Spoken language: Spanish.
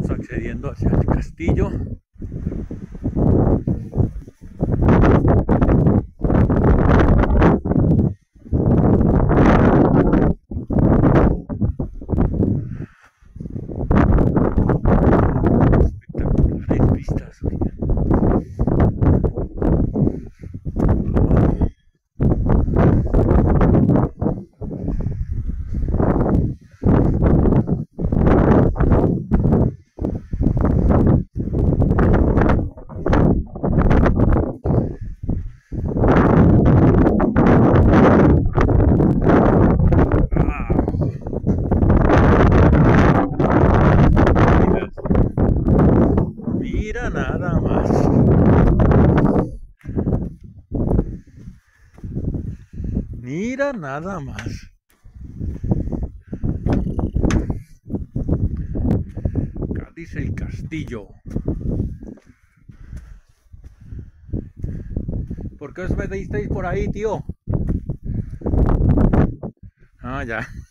Estamos accediendo hacia el castillo. Espectaculares vistas, oigan. Mira nada más. Mira nada más. Cádiz el castillo. ¿Por qué os metisteis por ahí, tío? Ah, ya.